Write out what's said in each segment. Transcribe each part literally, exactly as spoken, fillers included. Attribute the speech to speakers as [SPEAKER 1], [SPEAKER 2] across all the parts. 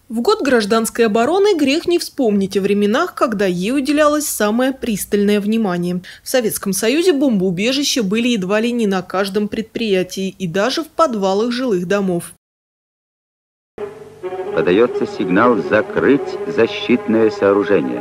[SPEAKER 1] В год гражданской обороны грех не вспомнить о временах, когда ей уделялось самое пристальное внимание. В Советском Союзе бомбоубежища были едва ли не на каждом предприятии и даже в подвалах жилых домов.
[SPEAKER 2] Подается сигнал закрыть защитное сооружение.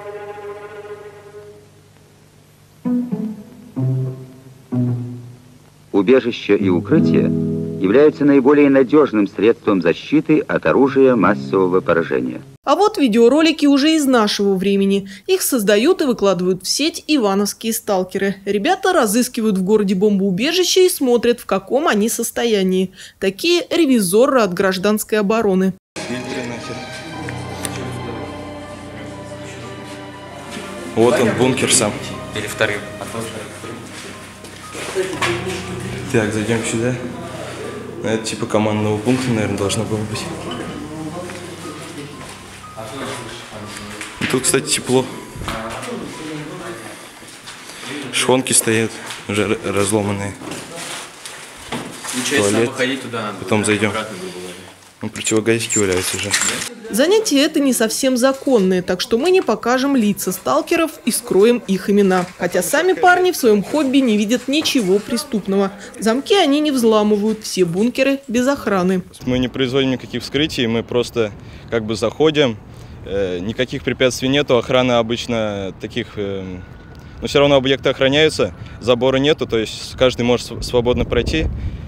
[SPEAKER 2] Убежище и укрытие являются наиболее надежным средством защиты от оружия массового поражения.
[SPEAKER 1] А вот видеоролики уже из нашего времени. Их создают и выкладывают в сеть ивановские сталкеры. Ребята разыскивают в городе бомбоубежища и смотрят, в каком они состоянии. Такие ревизоры от гражданской обороны.
[SPEAKER 3] Вот он, бункер сам.
[SPEAKER 4] Или вторым.
[SPEAKER 3] Так, зайдем сюда. Это типа командного пункта, наверное, должно было быть. Тут, кстати, тепло. Шонки стоят, уже разломанные. Туалет. Потом зайдем. Ну, противогазики валяются уже.
[SPEAKER 1] Занятия это не совсем законные, так что мы не покажем лица сталкеров и скроем их имена. Хотя сами парни в своем хобби не видят ничего преступного. Замки они не взламывают, все бункеры без охраны.
[SPEAKER 3] Мы не производим никаких вскрытий, мы просто как бы заходим. Э, никаких препятствий нету, охрана обычно таких... Э, но все равно объекты охраняются, забора нету, то есть каждый может свободно пройти.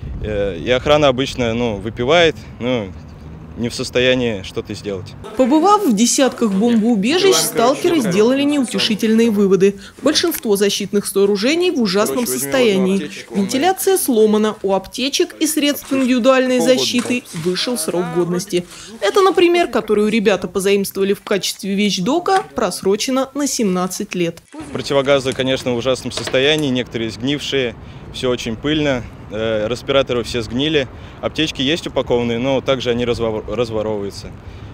[SPEAKER 3] Э, и охрана обычно ну, выпивает, ну, не в состоянии что-то сделать.
[SPEAKER 1] Побывав в десятках бомбоубежищ, сталкеры сделали неутешительные выводы. Большинство защитных сооружений в ужасном состоянии. Вентиляция сломана, у аптечек и средств индивидуальной защиты вышел срок годности. Это, например, которую ребята позаимствовали в качестве вещдока, просрочено на семнадцать лет.
[SPEAKER 3] Противогазы, конечно, в ужасном состоянии, некоторые сгнившие, все очень пыльно. Респираторы все сгнили, аптечки есть упакованные, но также они разворовываются.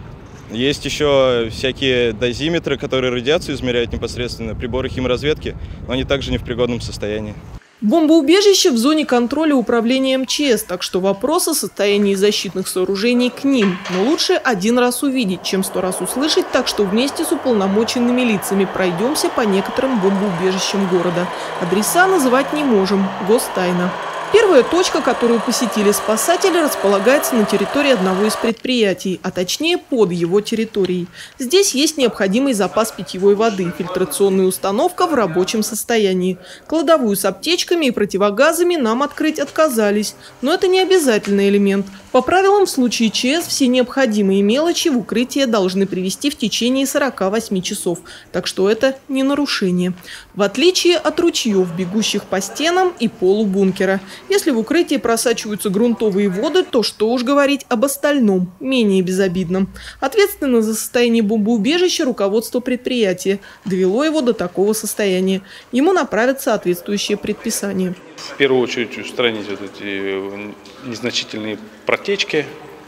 [SPEAKER 3] Есть еще всякие дозиметры, которые радиацию измеряют непосредственно, приборы химразведки, но они также не в пригодном состоянии.
[SPEAKER 1] Бомбоубежище в зоне контроля управления эм че эс, так что вопрос о состоянии защитных сооружений к ним. Но лучше один раз увидеть, чем сто раз услышать, так что вместе с уполномоченными лицами пройдемся по некоторым бомбоубежищам города. Адреса называть не можем, гостайна. Первая точка, которую посетили спасатели, располагается на территории одного из предприятий, а точнее под его территорией. Здесь есть необходимый запас питьевой воды, фильтрационная установка в рабочем состоянии. Кладовую с аптечками и противогазами нам открыть отказались, но это не обязательный элемент. По правилам, в случае че эс все необходимые мелочи в укрытие должны привезти в течение сорока восьми часов, так что это не нарушение. В отличие от ручьев, бегущих по стенам и полу бункера. Если в укрытии просачиваются грунтовые воды, то что уж говорить об остальном, менее безобидном. Ответственно за состояние бомбоубежища руководство предприятия довело его до такого состояния. Ему направят соответствующее предписание.
[SPEAKER 5] В первую очередь устранить вот эти незначительные протечки.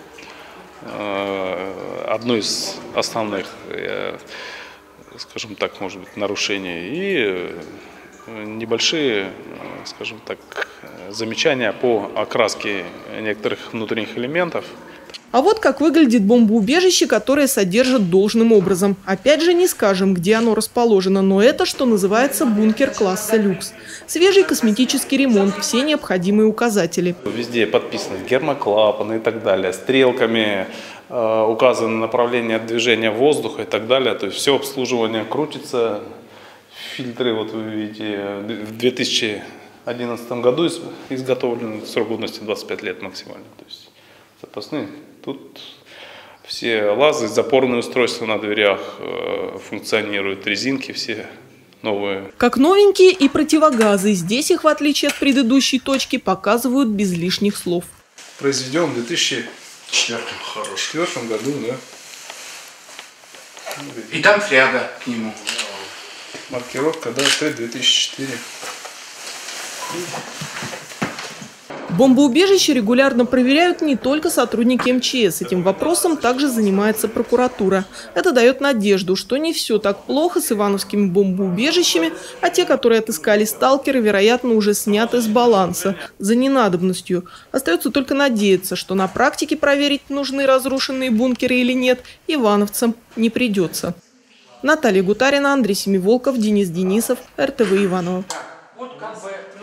[SPEAKER 5] Одно из основных, скажем так, может быть, нарушений. И небольшие, скажем так, замечания по окраске некоторых внутренних элементов.
[SPEAKER 1] А вот как выглядит бомбоубежище, которое содержит должным образом. Опять же не скажем, где оно расположено, но это, что называется, бункер класса люкс. Свежий косметический ремонт, все необходимые указатели.
[SPEAKER 5] Везде подписаны гермоклапаны и так далее, стрелками э, указано направление движения воздуха и так далее. То есть все обслуживание крутится. Фильтры, вот вы видите, в две тысячи одиннадцатом году изготовлены, срок годности двадцать пять лет максимально. То есть запасные. Тут все лазы, запорные устройства на дверях э, функционируют, резинки все новые.
[SPEAKER 1] Как новенькие и противогазы. Здесь их, в отличие от предыдущей точки, показывают без лишних слов.
[SPEAKER 5] Произведен в две тысячи четвёртом году, да.
[SPEAKER 4] И там фляга к нему.
[SPEAKER 5] Маркировка, да, Т две тысячи четыре.
[SPEAKER 1] Бомбоубежища регулярно проверяют не только сотрудники эм че эс. Этим вопросом также занимается прокуратура. Это дает надежду, что не все так плохо с ивановскими бомбоубежищами, а те, которые отыскали сталкеры, вероятно, уже сняты с баланса за ненадобностью. Остается только надеяться, что на практике проверить, нужны разрушенные бункеры или нет, ивановцам не придется. Наталья Гутарина, Андрей Семиволков, Денис Денисов, эр тэ вэ Иваново.
[SPEAKER 4] Вот как бы